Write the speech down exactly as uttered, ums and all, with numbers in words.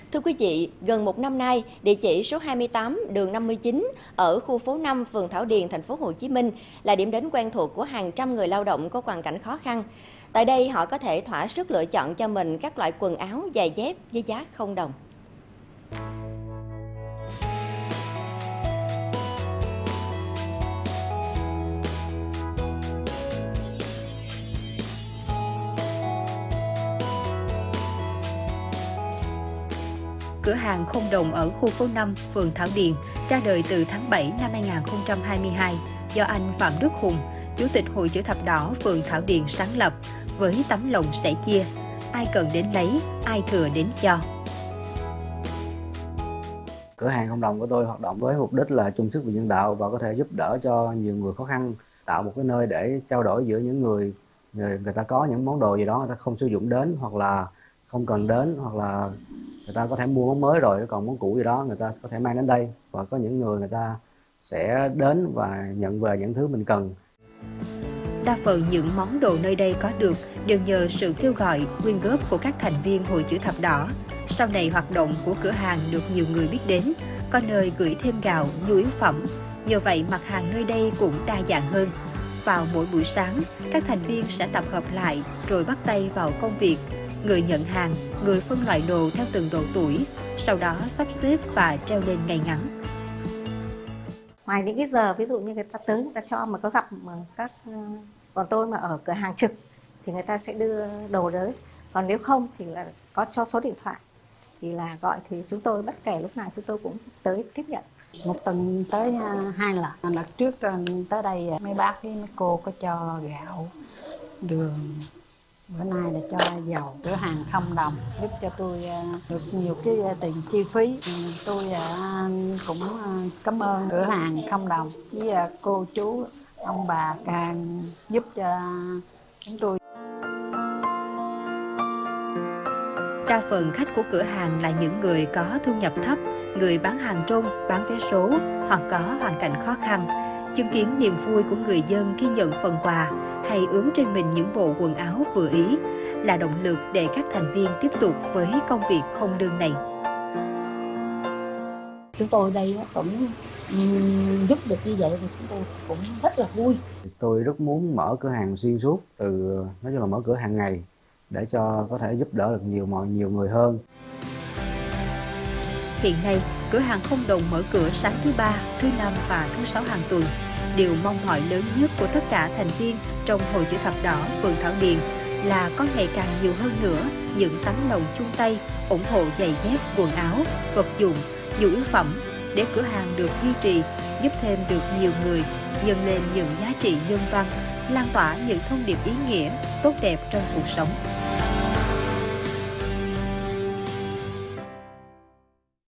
Thưa quý vị, gần một năm nay, địa chỉ số hai mươi tám đường năm mươi chín ở khu phố năm, phường Thảo Điền, thành phố Hồ Chí Minh là điểm đến quen thuộc của hàng trăm người lao động có hoàn cảnh khó khăn. Tại đây, họ có thể thỏa sức lựa chọn cho mình các loại quần áo, giày dép với giá không đồng. Cửa hàng không đồng ở khu phố năm, phường Thảo Điền ra đời từ tháng bảy năm hai nghìn không trăm hai mươi hai do anh Phạm Đức Hùng, Chủ tịch Hội Chữ Thập Đỏ phường Thảo Điền sáng lập, với tấm lòng sẻ chia, ai cần đến lấy, ai thừa đến cho. Cửa hàng không đồng của tôi hoạt động với mục đích là chung sức vì nhân đạo và có thể giúp đỡ cho nhiều người khó khăn, tạo một cái nơi để trao đổi giữa những người người, người ta có những món đồ gì đó người ta không sử dụng đến, hoặc là không cần đến, hoặc là người ta có thể mua món mới rồi còn món cũ gì đó người ta có thể mang đến đây, và có những người người ta sẽ đến và nhận về những thứ mình cần. Đa phần những món đồ nơi đây có được đều nhờ sự kêu gọi, quyên góp của các thành viên Hội Chữ Thập Đỏ. Sau này hoạt động của cửa hàng được nhiều người biết đến, có nơi gửi thêm gạo, nhu yếu phẩm. Nhờ vậy mặt hàng nơi đây cũng đa dạng hơn. Vào mỗi buổi sáng, các thành viên sẽ tập hợp lại rồi bắt tay vào công việc. Người nhận hàng, người phân loại đồ theo từng độ tuổi, sau đó sắp xếp và treo lên ngay ngắn. Ngoài những cái giờ ví dụ như người ta tới người ta cho mà có gặp mà các còn tôi mà ở cửa hàng trực thì người ta sẽ đưa đồ tới, còn nếu không thì là có cho số điện thoại thì là gọi thì chúng tôi bất kể lúc nào chúng tôi cũng tới tiếp nhận. Một tuần tới hai lần. Lần trước tới đây mấy bác với mấy cô có cho gạo, đường, bữa nay là cho dầu. Cửa hàng không đồng giúp cho tôi được nhiều cái tiền chi phí. Tôi cũng cảm ơn cửa hàng không đồng với cô chú ông bà càng giúp cho chúng tôi. Đa phần khách của cửa hàng là những người có thu nhập thấp, người bán hàng rong, bán vé số hoặc có hoàn cảnh khó khăn. Chứng kiến niềm vui của người dân khi nhận phần quà hay ướm trên mình những bộ quần áo vừa ý là động lực để các thành viên tiếp tục với công việc không lương này. Chúng tôi đây cũng giúp được như vậy thì chúng tôi cũng rất là vui. Tôi rất muốn mở cửa hàng xuyên suốt, từ nói chung là mở cửa hàng ngày để cho có thể giúp đỡ được nhiều mọi nhiều người hơn. Hiện nay, cửa hàng không đồng mở cửa sáng thứ ba, thứ năm và thứ sáu hàng tuần. Điều mong mỏi lớn nhất của tất cả thành viên trong Hội Chữ Thập Đỏ phường Thảo Điền là có ngày càng nhiều hơn nữa những tấm lòng chung tay ủng hộ giày dép, quần áo, vật dụng, nhu yếu phẩm để cửa hàng được duy trì, giúp thêm được nhiều người, nhân lên những giá trị nhân văn, lan tỏa những thông điệp ý nghĩa tốt đẹp trong cuộc sống.